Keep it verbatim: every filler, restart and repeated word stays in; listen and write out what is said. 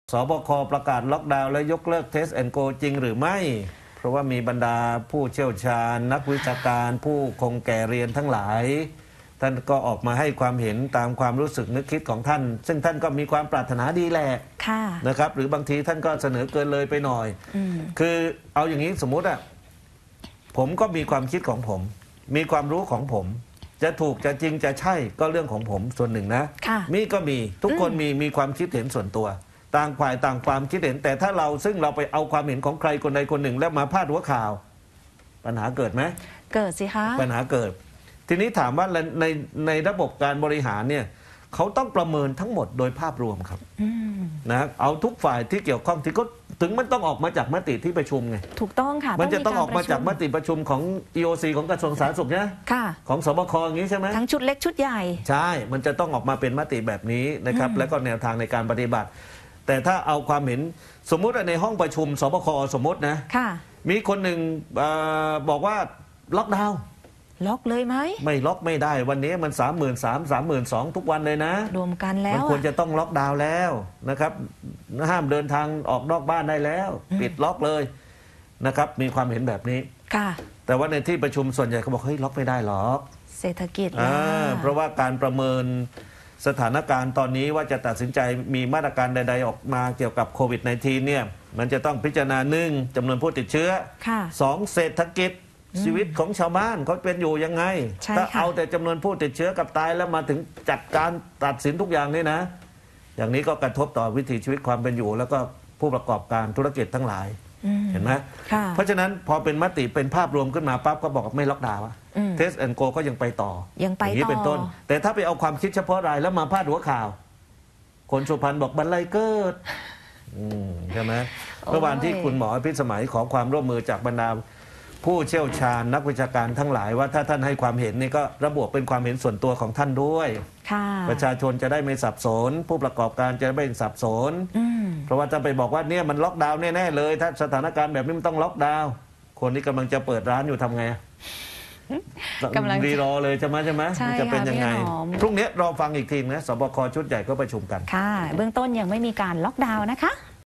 สบคประกาศล็อกดาวน์และยกเลิกเทสแอนด์โกจริงหรือไม่เพราะว่ามีบรรดาผู้เชี่ยวชาญนักวิชาการผู้คงแก่เรียนทั้งหลายท่านก็ออกมาให้ความเห็นตามความรู้สึกนึกคิดของท่านซึ่งท่านก็มีความปรารถนาดีแหละนะครับหรือบางทีท่านก็เสนอเกินเลยไปหน่อยคือเอาอย่างนี้สมมุติอะผมก็มีความคิดของผมมีความรู้ของผมจะถูกจะจริงจะใช่ก็เรื่องของผมส่วนหนึ่งนะมีก็มีทุกคนมีมีความคิดเห็นส่วนตัวต่างฝ่ายต่างความคิดเห็นแต่ถ้าเราซึ่งเราไปเอาความเห็นของใครคนใดคนหนึ่งแล้วมาพาดหัวข่าวปัญหาเกิดไหมเกิดสิคะปัญหาเกิดทีนี้ถามว่าในในระบบการบริหารเนี่ยเขาต้องประเมินทั้งหมดโดยภาพรวมครับนะเอาทุกฝ่ายที่เกี่ยวข้องที่ก็ถึงมันต้องออกมาจากมติที่ประชุมไงถูกต้องค่ะมันจะต้องออกมาจากมติประชุมของ อี โอ ซี ของกระทรวงสาธารณสุขนะของสบคอย่างนี้ใช่ไหมทั้งชุดเล็กชุดใหญ่ใช่มันจะต้องออกมาเป็นมติแบบนี้นะครับแล้วก็แนวทางในการปฏิบัติแต่ถ้าเอาความเห็นสมมุติในห้องประชุมสบคสมมตินะมีคนหนึ่งบอกว่าล็อกดาวน์ล็อกเลยไหมไม่ล็อกไม่ได้วันนี้มันสามหมื่นสามสามหมื่นสองทุกวันเลยนะรวมกันแล้วมันควรจะต้องล็อกดาวน์แล้วนะครับห้ามเดินทางออกนอกบ้านได้แล้วปิดล็อกเลยนะครับมีความเห็นแบบนี้ค่ะแต่ว่าในที่ประชุมส่วนใหญ่เขาบอกเฮ้ยล็อกไม่ได้หรอกเศรษฐกิจเพราะว่าการประเมินสถานการณ์ตอนนี้ว่าจะตัดสินใจมีมาตรการใดๆออกมาเกี่ยวกับโควิด สิบเก้า เนี่ยมันจะต้องพิจารณาหนึ่งจำนวนผู้ติดเชื้อสองเศรษฐกิจชีวิตของชาวบ้านเขาเป็นอยู่ยังไงถ้าเอาแต่จำนวนผู้ติดเชื้อกับตายแล้วมาถึงจัดการตัดสินทุกอย่างนี่นะอย่างนี้ก็กระทบต่อวิถีชีวิตความเป็นอยู่แล้วก็ผู้ประกอบการธุรกิจทั้งหลายเห็นไหมเพราะฉะนั้นพอเป็นมติเป็นภาพรวมขึ้นมาปั๊บก็บอกไม่ล็อกดาวน์เทสแอนด์โกก็ยังไปต่อยังไปต่ออย่างนี้เป็นต้นแต่ถ้าไปเอาความคิดเฉพาะรายแล้วมาพาดหัวข่าวคนสุพรรณบอกบรรลัยเกิดใช่ไหมเมื่อวานที่คุณหมอพิสมัยขอความร่วมมือจากบรรดาผู้เชี่ยวชาญนักวิชาการทั้งหลายว่าถ้าท่านให้ความเห็นนี่ก็ระบุเป็นความเห็นส่วนตัวของท่านด้วยประชาชนจะได้ไม่สับสนผู้ประกอบการจะไม่สับสนเพราะว่าจะไปบอกว่าเนี่ยมันล็อกดาวน์แน่ๆเลยถ้าสถานการณ์แบบนี้มันต้องล็อกดาวน์คนนี้กำลังจะเปิดร้านอยู่ทำไงกำลังรีรอเลยใช่ไหมใช่ไหมจะเป็นยังไงพรุ่งนี้รอฟังอีกทีนะสบคชุดใหญ่ก็ประชุมกันค่ะเบื้องต้นยังไม่มีการล็อกดาวน์นะคะ